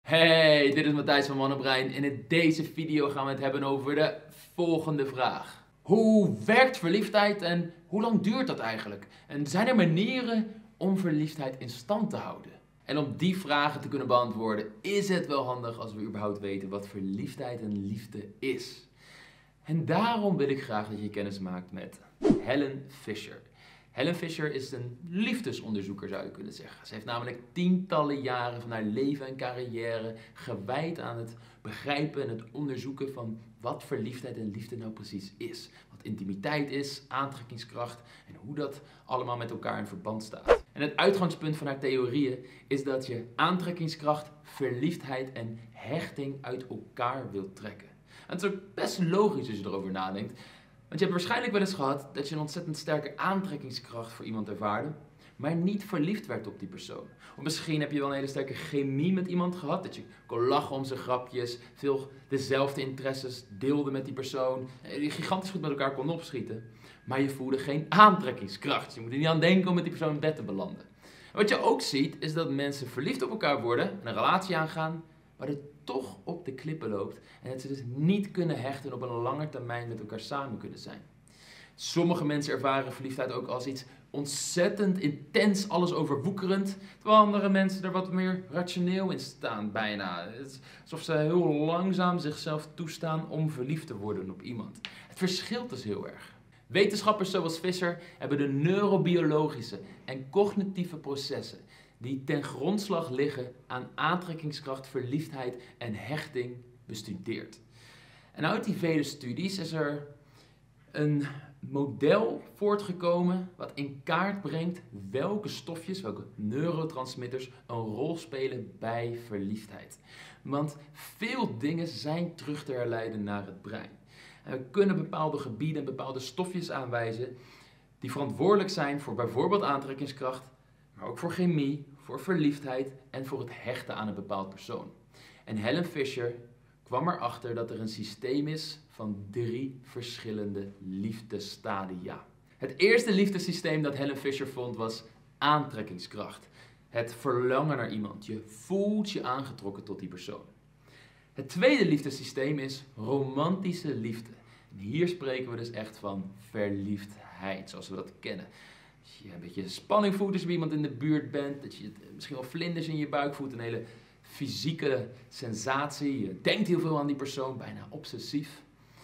Hey, dit is Matthijs van Mannenbrein en in deze video gaan we het hebben over de volgende vraag. Hoe werkt verliefdheid en hoe lang duurt dat eigenlijk? En zijn er manieren om verliefdheid in stand te houden? En om die vragen te kunnen beantwoorden is het wel handig als we überhaupt weten wat verliefdheid en liefde is. En daarom wil ik graag dat je kennis maakt met Helen Fisher. Helen Fisher is een liefdesonderzoeker, zou je kunnen zeggen. Ze heeft namelijk tientallen jaren van haar leven en carrière gewijd aan het begrijpen en het onderzoeken van wat verliefdheid en liefde nou precies is. Wat intimiteit is, aantrekkingskracht en hoe dat allemaal met elkaar in verband staat. En het uitgangspunt van haar theorieën is dat je aantrekkingskracht, verliefdheid en hechting uit elkaar wilt trekken. En het is ook best logisch als je erover nadenkt. Want je hebt waarschijnlijk wel eens gehad dat je een ontzettend sterke aantrekkingskracht voor iemand ervaarde, maar niet verliefd werd op die persoon. Of misschien heb je wel een hele sterke chemie met iemand gehad, dat je kon lachen om zijn grapjes, veel dezelfde interesses deelde met die persoon, die gigantisch goed met elkaar kon opschieten, maar je voelde geen aantrekkingskracht. Je moet er niet aan denken om met die persoon in bed te belanden. En wat je ook ziet is dat mensen verliefd op elkaar worden en een relatie aangaan, maar het toch op de klippen loopt en dat ze dus niet kunnen hechten en op een lange termijn met elkaar samen kunnen zijn. Sommige mensen ervaren verliefdheid ook als iets ontzettend intens, alles overwoekerend, terwijl andere mensen er wat meer rationeel in staan bijna. Het is alsof ze heel langzaam zichzelf toestaan om verliefd te worden op iemand. Het verschilt dus heel erg. Wetenschappers zoals Fisher hebben de neurobiologische en cognitieve processen die ten grondslag liggen aan aantrekkingskracht, verliefdheid en hechting bestudeerd. En uit die vele studies is er een model voortgekomen wat in kaart brengt welke stofjes, welke neurotransmitters een rol spelen bij verliefdheid. Want veel dingen zijn terug te herleiden naar het brein. En we kunnen bepaalde gebieden en bepaalde stofjes aanwijzen die verantwoordelijk zijn voor bijvoorbeeld aantrekkingskracht, maar ook voor chemie, voor verliefdheid en voor het hechten aan een bepaald persoon. En Helen Fisher kwam erachter dat er een systeem is van 3 verschillende liefdestadia. Het eerste liefdesysteem dat Helen Fisher vond was aantrekkingskracht. Het verlangen naar iemand. Je voelt je aangetrokken tot die persoon. Het tweede liefdesysteem is romantische liefde. En hier spreken we dus echt van verliefdheid, zoals we dat kennen. Dat je een beetje spanning voelt als je bij iemand in de buurt bent. Dat je misschien wel vlinders in je buik voelt. Een hele fysieke sensatie. Je denkt heel veel aan die persoon, bijna obsessief.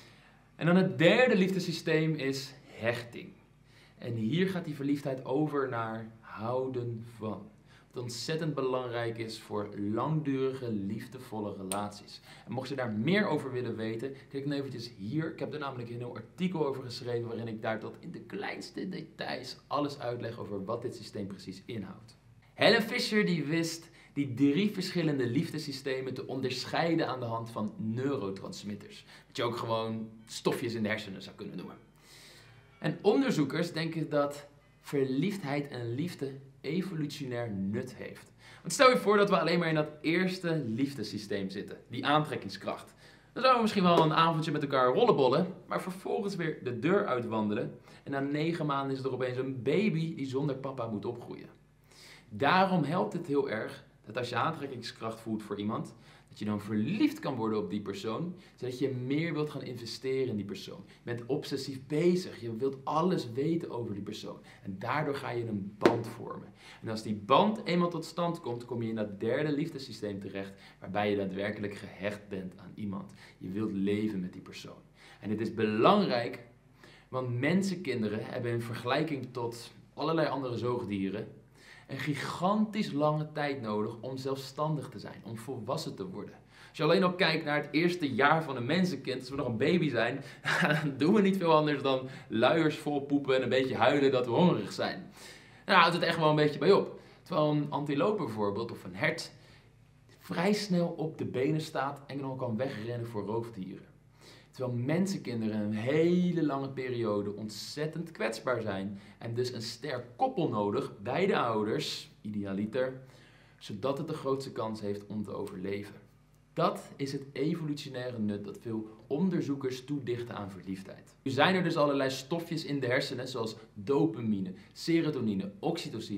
En dan het derde liefdesysteem is hechting. En hier gaat die verliefdheid over naar houden van. Wat ontzettend belangrijk is voor langdurige, liefdevolle relaties. En mocht je daar meer over willen weten, kijk dan eventjes hier. Ik heb er namelijk een heel artikel over geschreven waarin ik daar tot in de kleinste details alles uitleg over wat dit systeem precies inhoudt. Helen Fisher die wist die 3 verschillende liefdesystemen te onderscheiden aan de hand van neurotransmitters. Wat je ook gewoon stofjes in de hersenen zou kunnen noemen. En onderzoekers denken dat verliefdheid en liefde evolutionair nut heeft. Want stel je voor dat we alleen maar in dat eerste liefdesysteem zitten, die aantrekkingskracht. Dan zouden we misschien wel een avondje met elkaar rollenbollen, maar vervolgens weer de deur uitwandelen. En na 9 maanden is er opeens een baby die zonder papa moet opgroeien. Daarom helpt het heel erg dat als je aantrekkingskracht voelt voor iemand, dat je dan verliefd kan worden op die persoon, zodat je meer wilt gaan investeren in die persoon. Je bent obsessief bezig, je wilt alles weten over die persoon. En daardoor ga je een band vormen. En als die band eenmaal tot stand komt, kom je in dat derde liefdessysteem terecht, waarbij je daadwerkelijk gehecht bent aan iemand. Je wilt leven met die persoon. En dit is belangrijk, want mensenkinderen hebben in vergelijking tot allerlei andere zoogdieren een gigantisch lange tijd nodig om zelfstandig te zijn, om volwassen te worden. Als je alleen al kijkt naar het eerste jaar van een mensenkind, als we nog een baby zijn, dan doen we niet veel anders dan luiers vol poepen en een beetje huilen dat we hongerig zijn. Daar houdt het echt wel een beetje bij op. Terwijl een antilope bijvoorbeeld, of een hert, vrij snel op de benen staat en dan kan wegrennen voor roofdieren. Terwijl mensenkinderen een hele lange periode ontzettend kwetsbaar zijn en dus een sterk koppel nodig bij de ouders, idealiter, zodat het de grootste kans heeft om te overleven. Dat is het evolutionaire nut dat veel onderzoekers toedichten aan verliefdheid. Nu zijn er dus allerlei stofjes in de hersenen zoals dopamine, serotonine, oxytocine.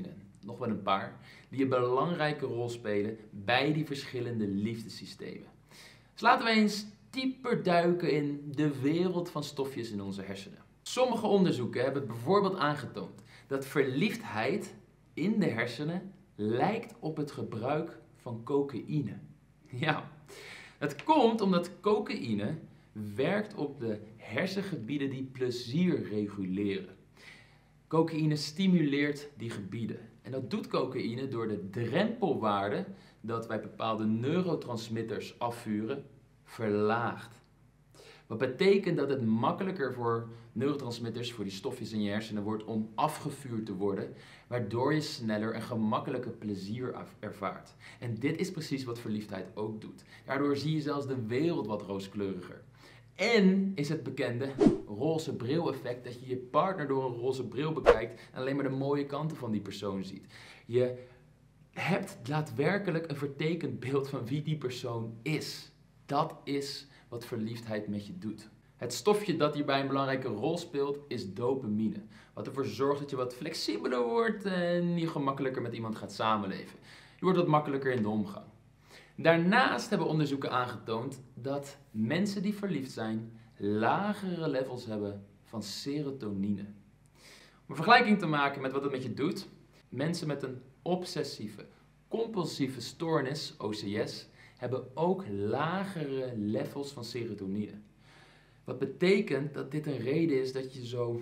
nog wel een paar, die een belangrijke rol spelen bij die verschillende liefdessystemen. Dus laten we eens dieper duiken in de wereld van stofjes in onze hersenen. Sommige onderzoeken hebben bijvoorbeeld aangetoond dat verliefdheid in de hersenen lijkt op het gebruik van cocaïne. Ja, dat komt omdat cocaïne werkt op de hersengebieden die plezier reguleren. Cocaïne stimuleert die gebieden. En dat doet cocaïne door de drempelwaarde dat wij bepaalde neurotransmitters afvuren verlaagt. Wat betekent dat het makkelijker voor neurotransmitters, voor die stofjes in je hersenen, wordt om afgevuurd te worden, waardoor je sneller en gemakkelijker plezier ervaart. En dit is precies wat verliefdheid ook doet. Daardoor zie je zelfs de wereld wat rooskleuriger. En is het bekende roze bril effect dat je je partner door een roze bril bekijkt en alleen maar de mooie kanten van die persoon ziet. Je hebt daadwerkelijk een vertekend beeld van wie die persoon is. Dat is wat verliefdheid met je doet. Het stofje dat hierbij een belangrijke rol speelt is dopamine. Wat ervoor zorgt dat je wat flexibeler wordt en je gemakkelijker met iemand gaat samenleven. Je wordt wat makkelijker in de omgang. Daarnaast hebben onderzoeken aangetoond dat mensen die verliefd zijn lagere levels hebben van serotonine. Om een vergelijking te maken met wat het met je doet, mensen met een obsessieve compulsieve stoornis, OCS, hebben ook lagere levels van serotonine. Wat betekent dat dit een reden is dat je zo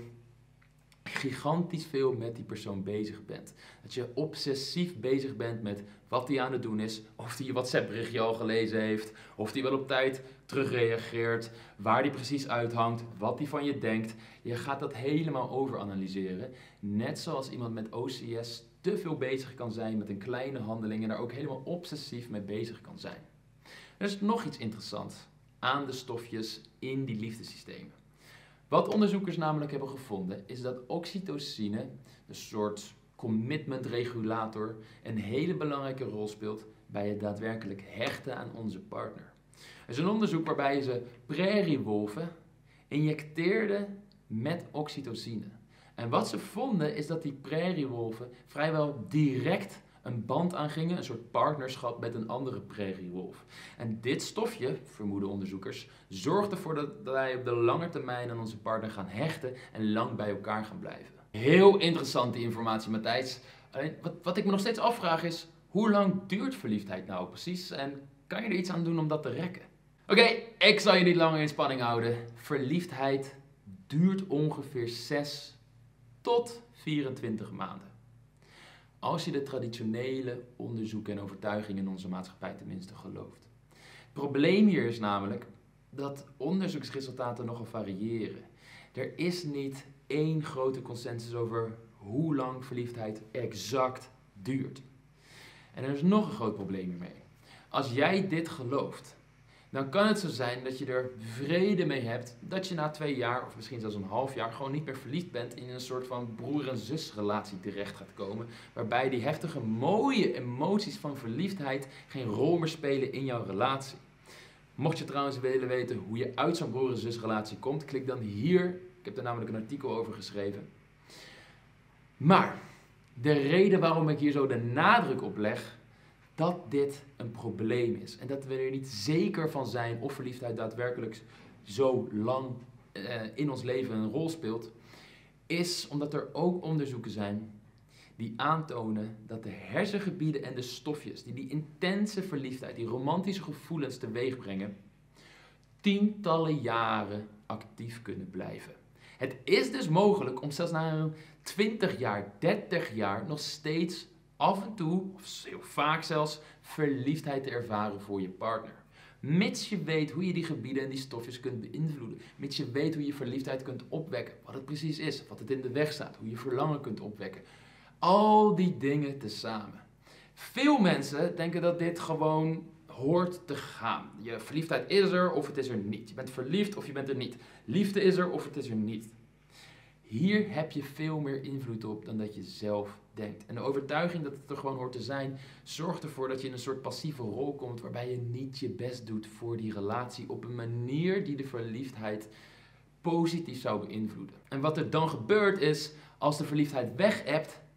gigantisch veel met die persoon bezig bent. Dat je obsessief bezig bent met wat hij aan het doen is, of hij je WhatsApp-berichtje al gelezen heeft, of hij wel op tijd terugreageert, waar hij precies uithangt, wat hij van je denkt. Je gaat dat helemaal overanalyseren. Net zoals iemand met OCS te veel bezig kan zijn met een kleine handeling en daar ook helemaal obsessief mee bezig kan zijn. Er is nog iets interessants aan de stofjes in die liefdessystemen. Wat onderzoekers namelijk hebben gevonden is dat oxytocine, een soort commitment regulator, een hele belangrijke rol speelt bij het daadwerkelijk hechten aan onze partner. Er is een onderzoek waarbij ze prairiewolven injecteerden met oxytocine. En wat ze vonden is dat die prairiewolven vrijwel direct een band aangingen, een soort partnerschap met een andere prairiewolf. En dit stofje, vermoeden onderzoekers, zorgt ervoor dat wij op de lange termijn aan onze partner gaan hechten en lang bij elkaar gaan blijven. Heel interessante informatie, Matthijs. Alleen, wat ik me nog steeds afvraag is, hoe lang duurt verliefdheid nou precies en kan je er iets aan doen om dat te rekken? Oké, ik zal je niet langer in spanning houden. Verliefdheid duurt ongeveer 6 tot 24 maanden. Als je de traditionele onderzoeken en overtuigingen in onze maatschappij tenminste gelooft. Het probleem hier is namelijk dat onderzoeksresultaten nogal variëren. Er is niet één grote consensus over hoe lang verliefdheid exact duurt. En er is nog een groot probleem hiermee. Als jij dit gelooft, dan kan het zo zijn dat je er vrede mee hebt dat je na 2 jaar of misschien zelfs een half jaar gewoon niet meer verliefd bent in een soort van broer- en zusrelatie terecht gaat komen. Waarbij die heftige mooie emoties van verliefdheid geen rol meer spelen in jouw relatie. Mocht je trouwens willen weten hoe je uit zo'n broer- en zusrelatie komt, klik dan hier. Ik heb er namelijk een artikel over geschreven. Maar de reden waarom ik hier zo de nadruk op leg dat dit een probleem is en dat we er niet zeker van zijn of verliefdheid daadwerkelijk zo lang in ons leven een rol speelt, is omdat er ook onderzoeken zijn die aantonen dat de hersengebieden en de stofjes die intense verliefdheid, die romantische gevoelens teweeg brengen, tientallen jaren actief kunnen blijven. Het is dus mogelijk om zelfs na een 20 jaar, 30 jaar nog steeds af en toe, of heel vaak zelfs, verliefdheid te ervaren voor je partner. Mits je weet hoe je die gebieden en die stofjes kunt beïnvloeden. Mits je weet hoe je verliefdheid kunt opwekken. Wat het precies is, wat het in de weg staat. Hoe je verlangen kunt opwekken. Al die dingen tezamen. Veel mensen denken dat dit gewoon hoort te gaan. Je verliefdheid is er of het is er niet. Je bent verliefd of je bent er niet. Liefde is er of het is er niet. Hier heb je veel meer invloed op dan dat je zelf denkt. En de overtuiging dat het er gewoon hoort te zijn, zorgt ervoor dat je in een soort passieve rol komt waarbij je niet je best doet voor die relatie op een manier die de verliefdheid positief zou beïnvloeden. En wat er dan gebeurt is, als de verliefdheid weg hebt,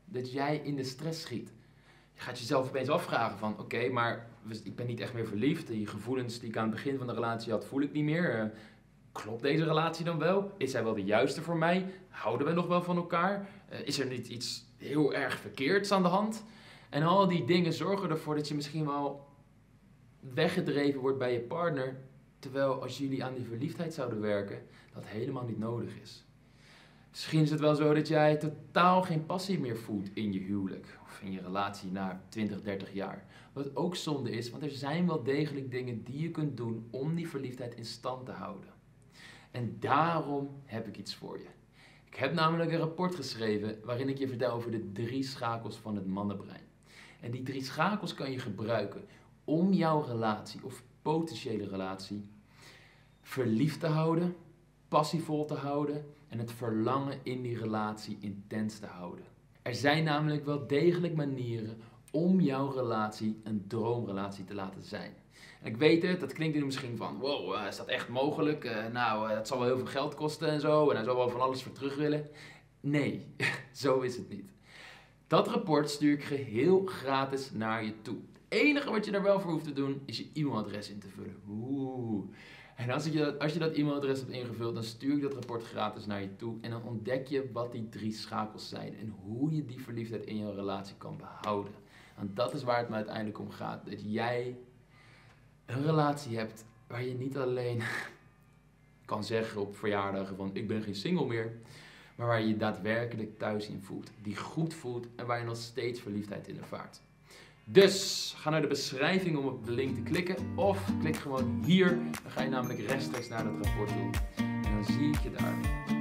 dat jij in de stress schiet. Je gaat jezelf opeens afvragen van, oké, maar ik ben niet echt meer verliefd. Die gevoelens die ik aan het begin van de relatie had, voel ik niet meer. Klopt deze relatie dan wel? Is hij wel de juiste voor mij? Houden we nog wel van elkaar? Is er niet iets heel erg verkeerds aan de hand? En al die dingen zorgen ervoor dat je misschien wel weggedreven wordt bij je partner. Terwijl als jullie aan die verliefdheid zouden werken, dat helemaal niet nodig is. Misschien is het wel zo dat jij totaal geen passie meer voelt in je huwelijk of in je relatie na 20, 30 jaar. Wat ook zonde is, want er zijn wel degelijk dingen die je kunt doen om die verliefdheid in stand te houden. En daarom heb ik iets voor je. Ik heb namelijk een rapport geschreven waarin ik je vertel over de 3 schakels van het mannenbrein. En die 3 schakels kan je gebruiken om jouw relatie of potentiële relatie verliefd te houden, passievol te houden en het verlangen in die relatie intens te houden. Er zijn namelijk wel degelijk manieren om jouw relatie een droomrelatie te laten zijn. En ik weet het, dat klinkt nu misschien van, wow, is dat echt mogelijk? Het zal wel heel veel geld kosten en zo, en hij zal wel van alles voor terug willen. Nee, zo is het niet. Dat rapport stuur ik geheel gratis naar je toe. Het enige wat je daar wel voor hoeft te doen, is je e-mailadres in te vullen. En als je dat e-mailadres hebt ingevuld, dan stuur ik dat rapport gratis naar je toe. En dan ontdek je wat die 3 schakels zijn en hoe je die verliefdheid in je relatie kan behouden. Want dat is waar het me uiteindelijk om gaat. Dat jij een relatie hebt waar je niet alleen kan zeggen op verjaardagen van ik ben geen single meer. Maar waar je je daadwerkelijk thuis in voelt. Die goed voelt en waar je nog steeds verliefdheid in ervaart. Dus ga naar de beschrijving om op de link te klikken. Of klik gewoon hier. Dan ga je namelijk rechtstreeks naar dat rapport toe. En dan zie ik je daar.